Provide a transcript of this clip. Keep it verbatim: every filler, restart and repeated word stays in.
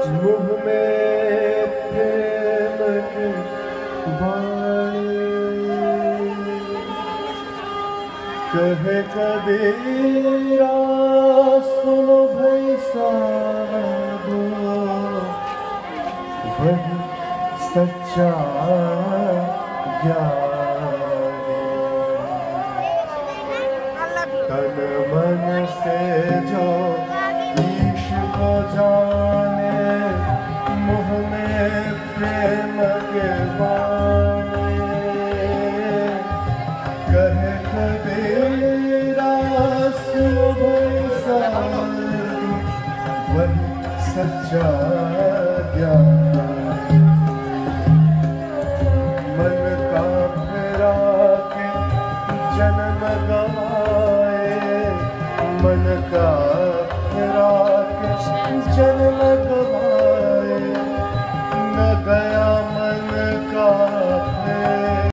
मुँह में प्रेम के वाणी कहे कबीरा सुनो भाई साधो वही सच्चा ज्ञान तन मन से जो ईश को जाने मुँह में प्रेम के वाणी कहे कबीरा सुनो भाई साधो वही सच्चा ज्ञान मन का फिरा के जन्म गवाए मन का फिरा के जन्म